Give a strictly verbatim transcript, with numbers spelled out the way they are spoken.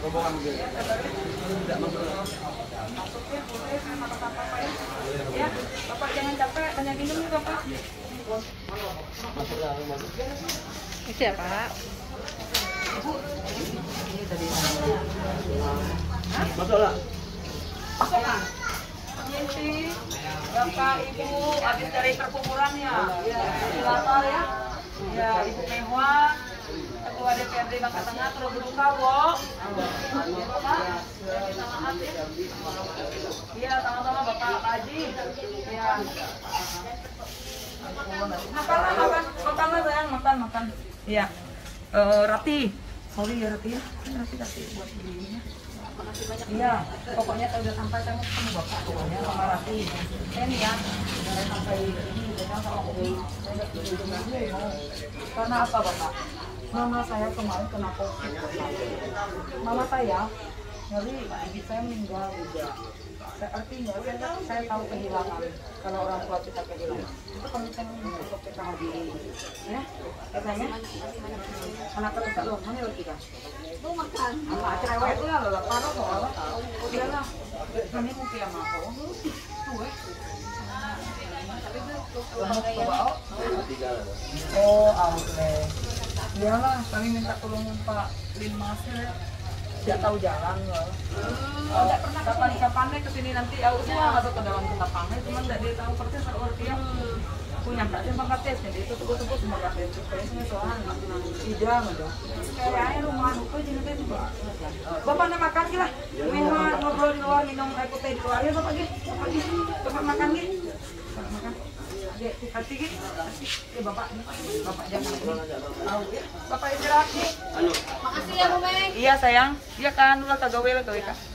Ya, Bapak jangan capek, banyak minum nih Bapak. Itu ya Pak. Masuk lah. Masuk Pak. Permisi, Bapak Ibu habis dari perkuburan ya. Silakan ya. Ya, Ibu Mehwa, Ketua D P R D Bangka Tengah terus berduka, Bu. Ya, Bapak. Iya, sama-sama Bapak Haji. Ya. Makan lah, makan, makan lah sayang, makan, makan. Iya. Eh, Rati, sorry ya Rati ya. Rati kasih buat belinya. Iya, pokoknya saya udah sampai kamu ketemu Bapak pokoknya sama Rati. Saya nih ya, saya sampai ini, saya sama Obi. Saya nggak tidur mau. Karena apa Bapak? Mama saya kemarin kena COVID. Mama saya, jadi ibu saya meninggal juga. Artinya saya, saya tahu kehilangan kalau orang tua kita kehilangan itu penting untuk kita hadiri ya katanya anak kita loh mana lagi kan lu makan anak cewek lah lah parah kok udah lah kami mau kiam aku tuh oh outlet iyalah kami minta tolong Pak Lima ya. Tidak tahu jalan loh. Oh, tidak pernah kapan-kapannya kesini nanti ya udah masuk ke dalam tempat pantai cuma tidak dia tahu persis kalau dia punya nggak sih bangkates jadi itu tunggu-tunggu semua kafe itu kayaknya soalnya tidak ada kayaknya rumah aku jadi itu bapak nak makan gila memang ngobrol di luar minum air putih di luar ya bapak gini bapak gini bapak makan gini bapak makan hati gini ya bapak bapak jangan tahu ya bapak istirahat nih makasih ya Bu Meng iya sayang iya kan ulah kagawe lah kau